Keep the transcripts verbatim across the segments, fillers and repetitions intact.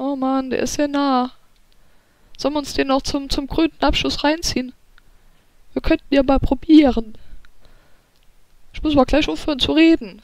Oh Mann, der ist sehr nah. Sollen wir uns den noch zum, zum grünen Abschluss reinziehen? Wir könnten ja mal probieren. Ich muss mal gleich aufhören zu reden.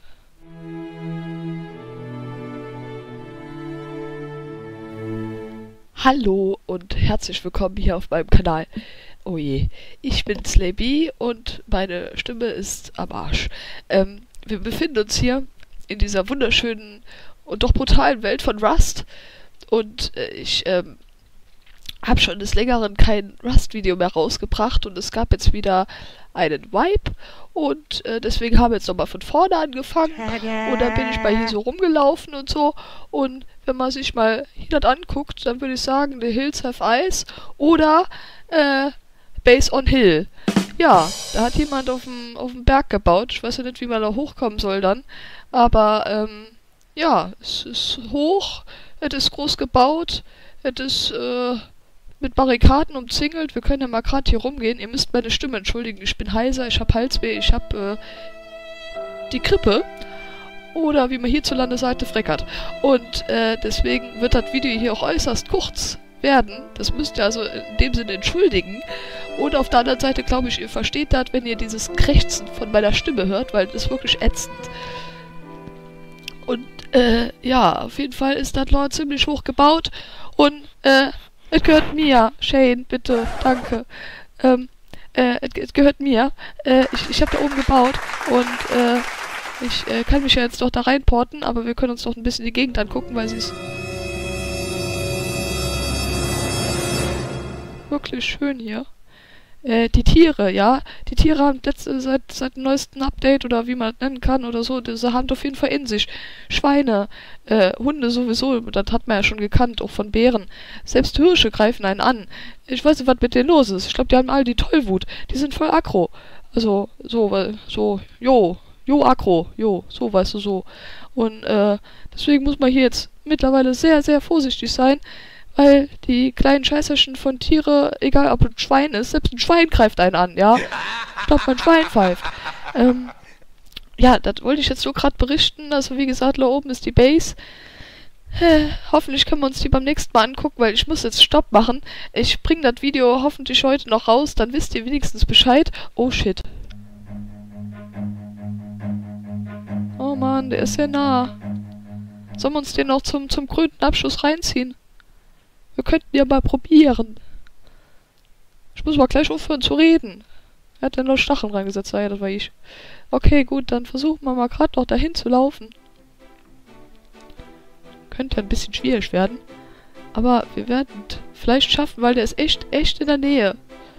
Hallo und herzlich willkommen hier auf meinem Kanal. Oh je, ich bin Slayby und meine Stimme ist am Arsch. Ähm, wir befinden uns hier in dieser wunderschönen und doch brutalen Welt von Rust. Und äh, ich ähm, habe schon des Längeren kein Rust-Video mehr rausgebracht und es gab jetzt wieder einen Wipe und äh, deswegen haben wir jetzt nochmal von vorne angefangen und dann bin ich mal hier so rumgelaufen und so und wenn man sich mal hier das anguckt, dann würde ich sagen, The Hills Have Eyes oder äh, Base on Hill. Ja, da hat jemand auf dem auf dem Berg gebaut, ich weiß ja nicht, wie man da hochkommen soll dann, aber ähm, ja, es ist hoch, es ist groß gebaut, es ist äh, mit Barrikaden umzingelt. Wir können ja mal gerade hier rumgehen. Ihr müsst meine Stimme entschuldigen. Ich bin heiser, ich habe Halsweh, ich habe äh, die Grippe. Oder wie man hierzulande sagte, Freckert. Und äh, deswegen wird das Video hier auch äußerst kurz werden. Das müsst ihr also in dem Sinne entschuldigen. Und auf der anderen Seite glaube ich, ihr versteht das, wenn ihr dieses Krächzen von meiner Stimme hört, weil das ist wirklich ätzend. Und äh, ja, auf jeden Fall ist das Lore ziemlich hoch gebaut. Und äh, es gehört mir. Shane, bitte, danke. Ähm, äh, es gehört mir. Äh, ich ich habe da oben gebaut und äh, ich äh, kann mich ja jetzt doch da reinporten, aber wir können uns doch ein bisschen die Gegend angucken, weil sie ist wirklich schön hier. Äh, die Tiere, ja. Die Tiere haben letzte, seit, seit dem neuesten Update oder wie man das nennen kann oder so, diese haben auf jeden Fall in sich. Schweine, äh, Hunde sowieso, das hat man ja schon gekannt, auch von Bären. Selbst Hirsche greifen einen an. Ich weiß nicht, was mit denen los ist. Ich glaube, die haben alle die Tollwut. Die sind voll aggro. Also, so, weil, so, jo, jo, aggro, jo, so, weißt du, so. Und, äh, deswegen muss man hier jetzt mittlerweile sehr, sehr vorsichtig sein, weil die kleinen Scheißerchen von Tiere, egal ob ein Schwein ist, selbst ein Schwein greift einen an, ja. Ich glaube, mein Schwein pfeift. Ähm, ja, das wollte ich jetzt so gerade berichten. Also wie gesagt, da oben ist die Base. Äh, hoffentlich können wir uns die beim nächsten Mal angucken, weil ich muss jetzt Stopp machen. Ich bringe das Video hoffentlich heute noch raus, dann wisst ihr wenigstens Bescheid. Oh shit. Oh Mann, der ist sehr nah. Sollen wir uns den noch zum, zum grünen Abschluss reinziehen? Wir könnten ja mal probieren. Ich muss mal gleich aufhören zu reden. Er hat ja noch Stacheln reingesetzt. Ah ja, das war ich. Okay, gut, dann versuchen wir mal gerade noch dahin zu laufen. Könnte ja ein bisschen schwierig werden. Aber wir werden vielleicht schaffen, weil der ist echt, echt in der Nähe.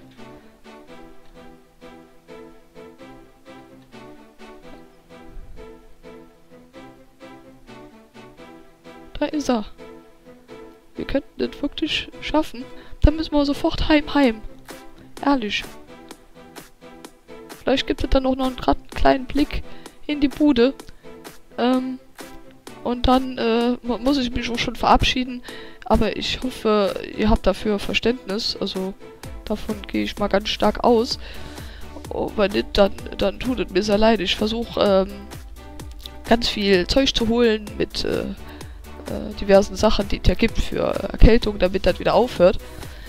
Da ist er. Wir könnten das wirklich schaffen. Dann müssen wir sofort heim, heim. Ehrlich. Vielleicht gibt es dann auch noch einen, grad einen kleinen Blick in die Bude. Ähm, und dann äh, muss ich mich auch schon verabschieden. Aber ich hoffe, ihr habt dafür Verständnis. Also davon gehe ich mal ganz stark aus. Oh, wenn nicht, dann, dann tut es mir sehr leid. Ich versuche ähm, ganz viel Zeug zu holen mit äh, äh, diversen Sachen, die es ja gibt für Erkältung, damit das wieder aufhört.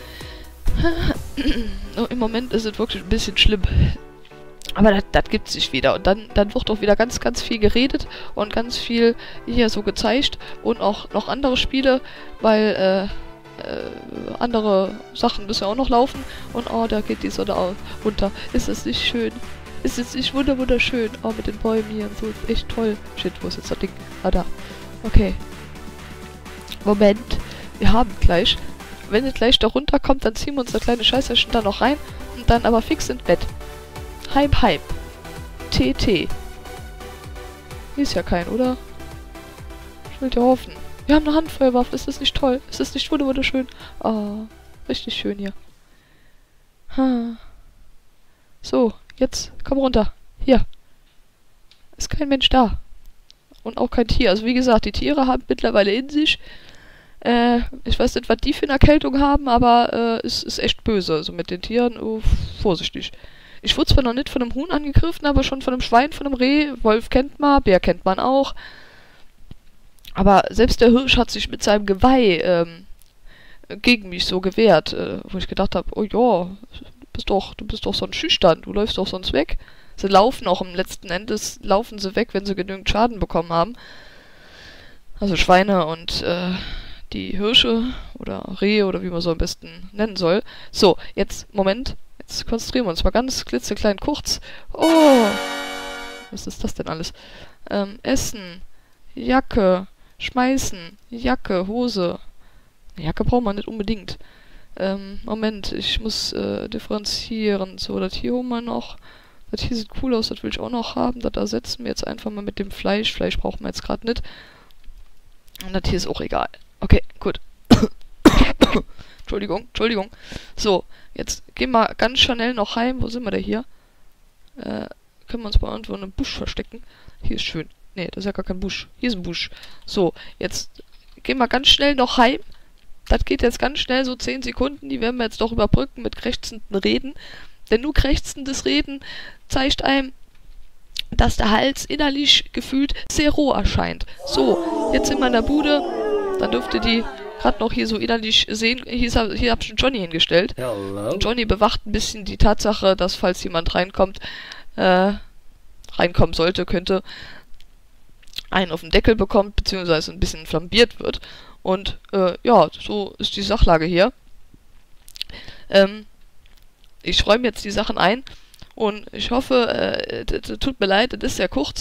Im Moment ist es wirklich ein bisschen schlimm. Aber das, das gibt sich wieder. Und dann, dann wird auch wieder ganz, ganz viel geredet und ganz viel hier so gezeigt. Und auch noch andere Spiele, weil äh, äh, andere Sachen müssen ja auch noch laufen. Und oh, da geht die Sonne auch runter. Ist es nicht schön? Ist es nicht wunder wunderschön? Oh, mit den Bäumen hier und so. Ist echt toll. Shit, wo ist jetzt das Ding? Ah, da. Okay. Moment. Wir haben gleich. Wenn es gleich da runterkommt, dann ziehen wir uns das kleine Scheißerchen da noch rein. Und dann aber fix ins Bett. Heim, heim. T T. Hier ist ja kein, oder? Ich will dir hoffen. Wir haben eine Handfeuerwaffe. Ist das nicht toll? Ist das nicht wunderschön? Ah, richtig schön hier. Ha. So, jetzt komm runter. Hier. Ist kein Mensch da. Und auch kein Tier. Also wie gesagt, die Tiere haben mittlerweile in sich. Äh, ich weiß nicht, was die für eine Erkältung haben, aber äh, es ist echt böse. Also mit den Tieren, oh, vorsichtig. Ich wurde zwar noch nicht von einem Huhn angegriffen, aber schon von einem Schwein, von einem Reh. Wolf kennt man, Bär kennt man auch. Aber selbst der Hirsch hat sich mit seinem Geweih ähm, gegen mich so gewehrt, äh, wo ich gedacht habe, oh ja, du bist doch, du bist doch so ein Schüchtern, du läufst doch sonst weg. Sie laufen auch im letzten Endes, laufen sie weg, wenn sie genügend Schaden bekommen haben. Also Schweine und äh, die Hirsche oder Rehe oder wie man so am besten nennen soll. So, jetzt, Moment, jetzt konzentrieren wir uns mal ganz klitzeklein kurz. Oh, was ist das denn alles? Ähm, Essen, Jacke, schmeißen, Jacke, Hose. Eine Jacke braucht man nicht unbedingt. Ähm, Moment, ich muss äh, differenzieren. So, das hier holen wir noch. Das hier sieht cool aus, das will ich auch noch haben. Das ersetzen wir jetzt einfach mal mit dem Fleisch. Fleisch brauchen wir jetzt gerade nicht. Und das hier ist auch egal. Okay, gut. Entschuldigung, Entschuldigung. So, jetzt gehen wir ganz schnell noch heim. Wo sind wir denn hier? Äh, können wir uns mal irgendwo in einem Busch verstecken? Hier ist schön. Nee, das ist ja gar kein Busch. Hier ist ein Busch. So, jetzt gehen wir ganz schnell noch heim. Das geht jetzt ganz schnell, so zehn Sekunden. Die werden wir jetzt doch überbrücken mit krächzenden Reden. Denn nur krächzendes Reden zeigt einem, dass der Hals innerlich gefühlt sehr roh erscheint. So, jetzt sind wir in der Bude. Dann dürfte die gerade noch hier so innerlich sehen. Hier, ist, hier habe ich einen Johnny hingestellt. Hello. Und Johnny bewacht ein bisschen die Tatsache, dass falls jemand reinkommt, äh, reinkommen sollte, könnte, einen auf den Deckel bekommt, beziehungsweise ein bisschen flambiert wird. Und äh, ja, so ist die Sachlage hier. Ähm, ich räume jetzt die Sachen ein und ich hoffe, äh, tut mir leid, das ist sehr kurz.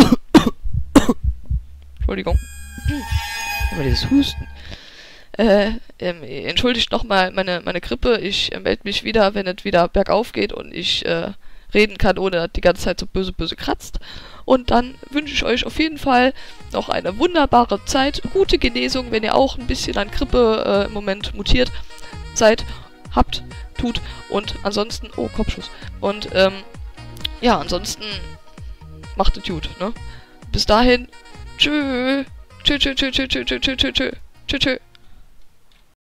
Entschuldigung. Aber dieses Husten. Äh, ähm, entschuldigt nochmal meine, meine Grippe. Ich äh, melde mich wieder, wenn es wieder bergauf geht und ich äh, reden kann, ohne dass die ganze Zeit so böse, böse kratzt. Und dann wünsche ich euch auf jeden Fall noch eine wunderbare Zeit, gute Genesung, wenn ihr auch ein bisschen an Grippe äh, im Moment mutiert seid, habt, tut. Und ansonsten, oh, Kopfschuss. Und ähm, ja, ansonsten macht es gut, ne? Bis dahin, tschö, tschö, tschö, tschö, tschö, tschö, tschö, tschö, tschö, tschö, tschö.